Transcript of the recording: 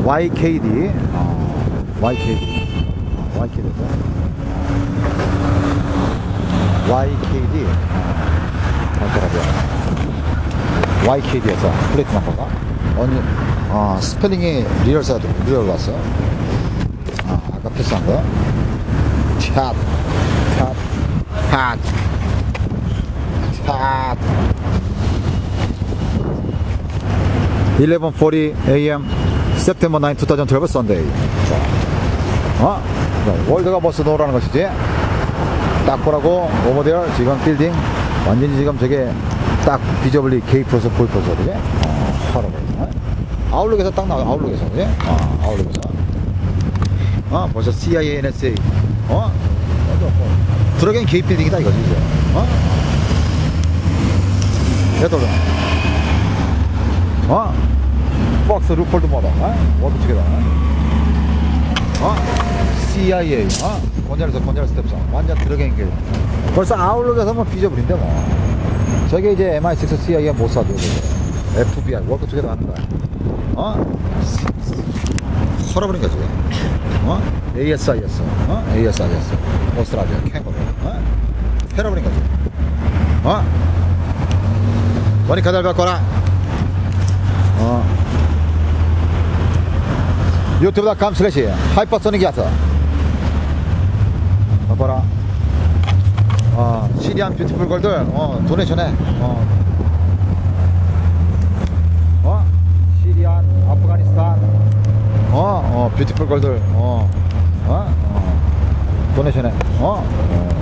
YKD. YKD. YKD에서 플레이트 넘버가 스펠링이 리얼 왔어. 아까 패스한 거. 탑. 11:40 a.m. September 9, 2012 Sunday. 월드가 버스 노라는 것이지. 딱 보라고 오버데어 지금 빌딩 완전히 지금 저게 딱 비저블리 K-프로서 보이프로서 그지? 아웃룩에서 딱 나와. 아웃룩에서 그지? 아웃룩에서 벌써 CIA, NSA 들어간 K 빌딩이다 이거지 이제. 얘도 박스 루폴드 모다 워드 투게더 CIA 곤잘레스 스텝상 완전 들어간 게 벌써 아웃룩에서 뭐 비저블인데 뭐. 저게 이제 MI6 CIA 모사드 FBI 워크 투게더 하는 거야. 털어버린 거지. ASIS 오스트라리아 캥거루 털어버린 거지. 머리카락 바꿔라. 유튜브.com/ 하이퍼소닉 야서 봐봐라. 시리안 뷰티풀 걸들 도네이션해. 시리안 아프가니스탄 뷰티풀 걸들 도네이션해.